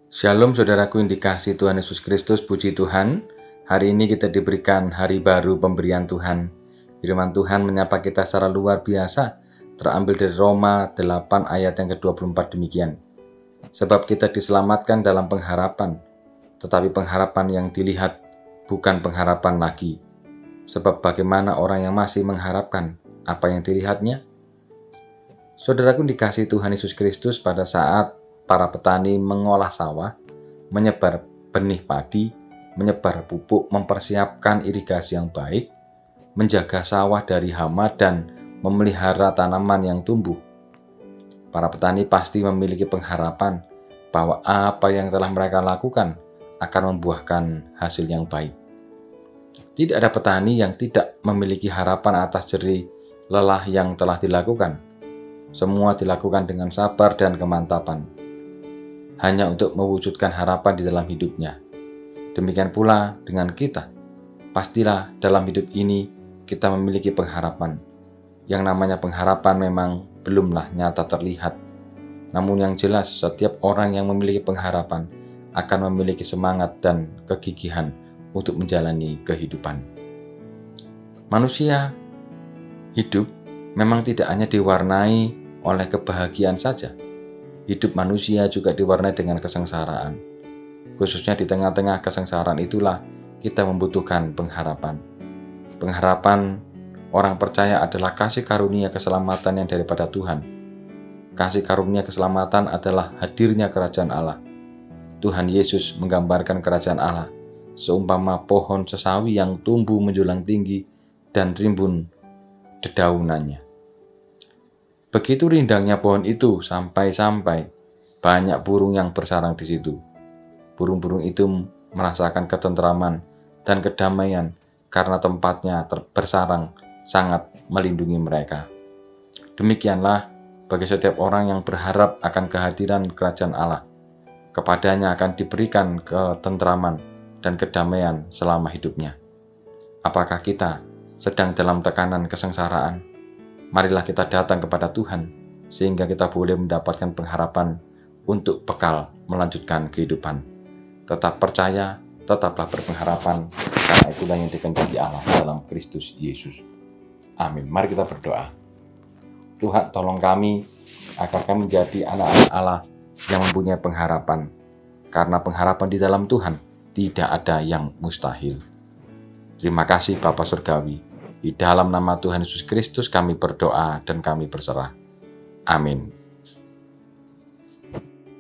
Shalom saudaraku yang dikasihi Tuhan Yesus Kristus, puji Tuhan. Hari ini kita diberikan hari baru pemberian Tuhan. Firman Tuhan menyapa kita secara luar biasa, terambil dari Roma 8 ayat yang ke-24 demikian. Sebab kita diselamatkan dalam pengharapan, tetapi pengharapan yang dilihat bukan pengharapan lagi. Sebab bagaimana orang yang masih mengharapkan apa yang dilihatnya? Saudaraku dikasihi Tuhan Yesus Kristus, pada saat para petani mengolah sawah, menyebar benih padi, menyebar pupuk, mempersiapkan irigasi yang baik, menjaga sawah dari hama dan memelihara tanaman yang tumbuh. Para petani pasti memiliki pengharapan bahwa apa yang telah mereka lakukan akan membuahkan hasil yang baik. Tidak ada petani yang tidak memiliki harapan atas jerih lelah yang telah dilakukan. Semua dilakukan dengan sabar dan kemantapan, hanya untuk mewujudkan harapan di dalam hidupnya. Demikian pula dengan kita. Pastilah dalam hidup ini kita memiliki pengharapan. Yang namanya pengharapan memang belumlah nyata terlihat. Namun yang jelas, setiap orang yang memiliki pengharapan akan memiliki semangat dan kegigihan untuk menjalani kehidupan. Manusia hidup memang tidak hanya diwarnai oleh kebahagiaan saja. Hidup manusia juga diwarnai dengan kesengsaraan. Khususnya di tengah-tengah kesengsaraan itulah kita membutuhkan pengharapan. Pengharapan orang percaya adalah kasih karunia keselamatan yang daripada Tuhan. Kasih karunia keselamatan adalah hadirnya kerajaan Allah. Tuhan Yesus menggambarkan kerajaan Allah seumpama pohon sesawi yang tumbuh menjulang tinggi dan rimbun dedaunannya. Begitu rindangnya pohon itu sampai-sampai banyak burung yang bersarang di situ. Burung-burung itu merasakan ketentraman dan kedamaian karena tempatnya bersarang sangat melindungi mereka. Demikianlah bagi setiap orang yang berharap akan kehadiran kerajaan Allah. Kepadanya akan diberikan ketentraman dan kedamaian selama hidupnya. Apakah kita sedang dalam tekanan kesengsaraan? Marilah kita datang kepada Tuhan, sehingga kita boleh mendapatkan pengharapan untuk bekal melanjutkan kehidupan. Tetap percaya, tetaplah berpengharapan, karena itulah yang dikehendaki Allah dalam Kristus Yesus. Amin. Mari kita berdoa. Tuhan, tolong kami agar kami menjadi anak-anak Allah yang mempunyai pengharapan, karena pengharapan di dalam Tuhan tidak ada yang mustahil. Terima kasih Bapa Surgawi. Di dalam nama Tuhan Yesus Kristus kami berdoa dan kami berserah. Amin.